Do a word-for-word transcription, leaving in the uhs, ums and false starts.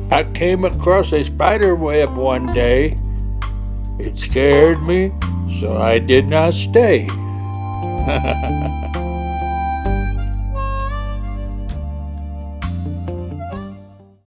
I came across a spider web one day. It scared me, so I did not stay.